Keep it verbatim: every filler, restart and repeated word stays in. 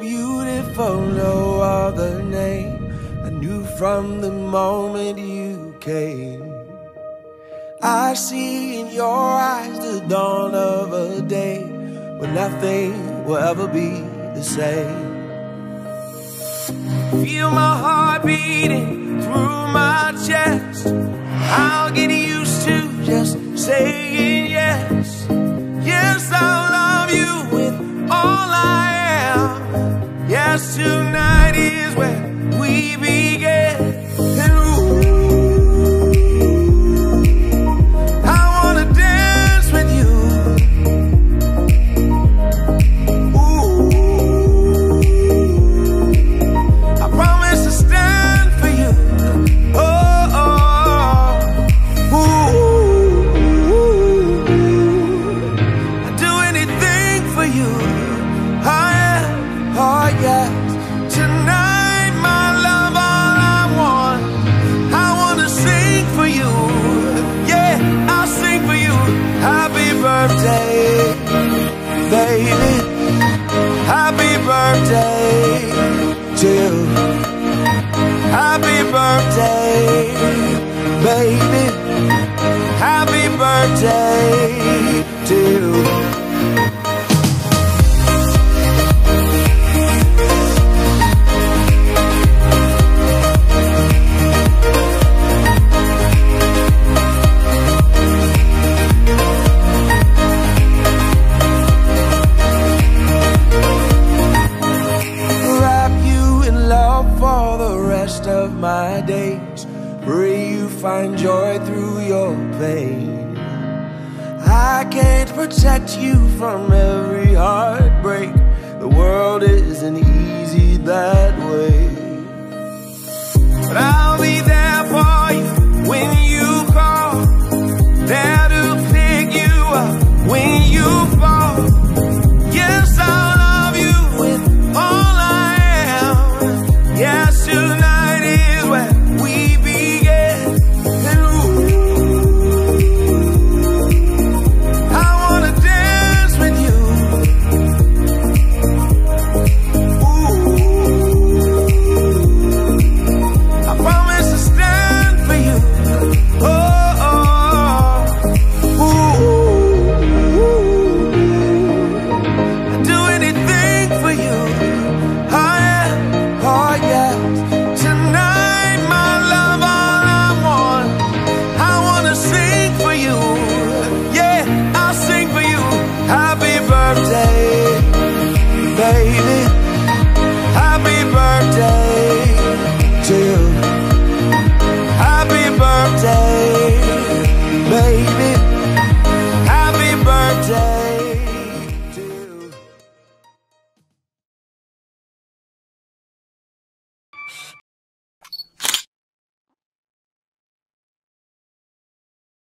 beautiful, no other name. I knew from the moment you came. I see in your eyes the dawn of a day when nothing will ever be the same. Feel my heart beating through my chest. I'll get used to just saying yes. Yes, I'll love you with all I am. Yes, tonight is where we begin. And ooh, I wanna dance with you. Ooh, I promise to stand for you. Oh, oh, ooh, I'd do anything for you. Oh yeah, oh yes. Tonight, my love, all I want, I wanna sing for you. Yeah, I'll sing for you. Happy birthday, baby. Happy birthday to you. Happy birthday, baby. Happy birthday to you. Of my days, pray you find joy through your pain. I can't protect you from every heartbreak. The world isn't easy that way, but I'll be there for you when you call, there to pick you up when you fall. Yes, I'll love you with all I am. Yes, tonight we begin. And ooh, I wanna dance with you. Ooh, I promise to stand for you. Oh, oh, ooh, I'd do anything for you. Oh yeah, oh yeah. Baby, happy birthday to you. Happy birthday, baby. Happy birthday to you.